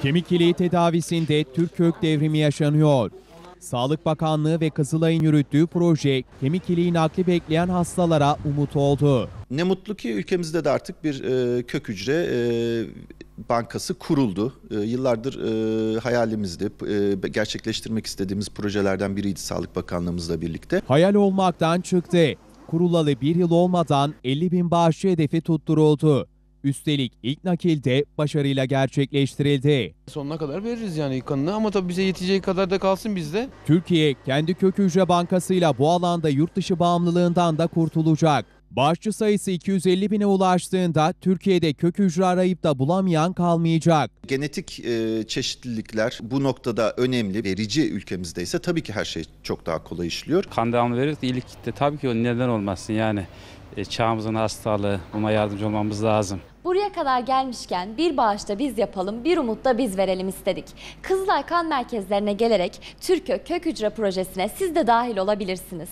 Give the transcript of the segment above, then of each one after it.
Kemik iliği tedavisinde Türk kök devrimi yaşanıyor. Sağlık Bakanlığı ve Kızılay'ın yürüttüğü proje kemik iliği nakli bekleyen hastalara umut oldu. Ne mutlu ki ülkemizde de artık bir kök hücre bankası kuruldu. Yıllardır hayalimizdi. Gerçekleştirmek istediğimiz projelerden biriydi Sağlık Bakanlığımızla birlikte. Hayal olmaktan çıktı. Kurulalı bir yıl olmadan 50.000 bağışçı hedefi tutturuldu. Üstelik ilk nakil de başarıyla gerçekleştirildi. Sonuna kadar veririz yani kanını ama tabii bize yeteceği kadar da kalsın bizde. Türkiye kendi kök hücre bankasıyla bu alanda yurt dışı bağımlılığından da kurtulacak. Bağışçı sayısı 250.000'e ulaştığında Türkiye'de kök hücre arayıp da bulamayan kalmayacak. Genetik çeşitlilikler bu noktada önemli, verici ülkemizde ise tabii ki her şey çok daha kolay işliyor. Kan devamlı verirse iyilik kitle tabii ki o neden olmasın yani. Çağımızın hastalığı, buna yardımcı olmamız lazım. Buraya kadar gelmişken bir bağışta biz yapalım, bir umutta biz verelim istedik. Kızılay Kan Merkezlerine gelerek Türkök Kök Hücre Projesi'ne siz de dahil olabilirsiniz.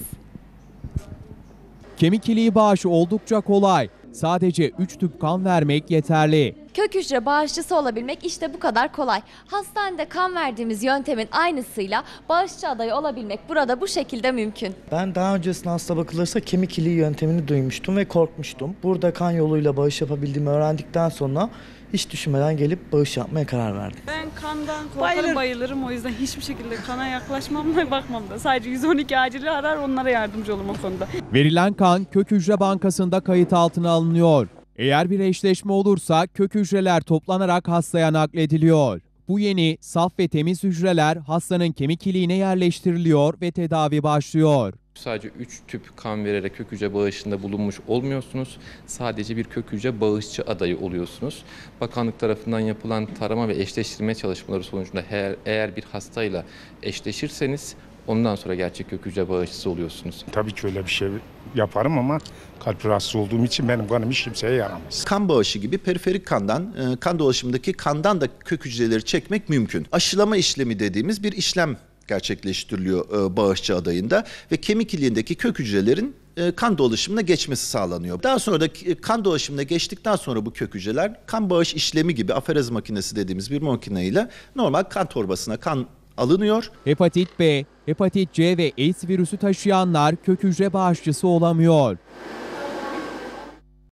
Kemik iliği bağışı oldukça kolay. Sadece 3 tüp kan vermek yeterli. Kök hücre bağışçısı olabilmek işte bu kadar kolay. Hastanede kan verdiğimiz yöntemin aynısıyla bağışçı adayı olabilmek burada bu şekilde mümkün. Ben daha öncesinde hasta bakılırsa kemik iliği yöntemini duymuştum ve korkmuştum. Burada kan yoluyla bağış yapabildiğimi öğrendikten sonra hiç düşünmeden gelip bağış yapmaya karar verdim. Ben kandan korkarım, bayılırım. O yüzden hiçbir şekilde kana yaklaşmam da bakmam da. Sadece 112 acili arar, onlara yardımcı olurum o konuda. Verilen kan kök hücre bankasında kayıt altına alınıyor. Eğer bir eşleşme olursa kök hücreler toplanarak hastaya naklediliyor. Bu yeni, saf ve temiz hücreler hastanın kemik iliğine yerleştiriliyor ve tedavi başlıyor. Sadece 3 tüp kan vererek kök hücre bağışında bulunmuş olmuyorsunuz. Sadece bir kök hücre bağışçı adayı oluyorsunuz. Bakanlık tarafından yapılan tarama ve eşleştirme çalışmaları sonucunda eğer bir hastayla eşleşirseniz ondan sonra gerçek kök hücre bağışçısı oluyorsunuz. Tabii ki öyle bir şey yaparım ama kalp rahatsız olduğum için benim kanım hiç kimseye yaramaz. Kan bağışı gibi periferik kandan, kan dolaşımındaki kandan da kök hücreleri çekmek mümkün. Aşılama işlemi dediğimiz bir işlem gerçekleştiriliyor bağışçı adayında ve kemik iliğindeki kök hücrelerin kan dolaşımına geçmesi sağlanıyor. Daha sonra da kan dolaşımına geçtikten sonra bu kök hücreler kan bağış işlemi gibi aferez makinesi dediğimiz bir makineyle normal kan torbasına kan alınıyor. Hepatit B, hepatit C ve AIDS virüsü taşıyanlar kök hücre bağışçısı olamıyor.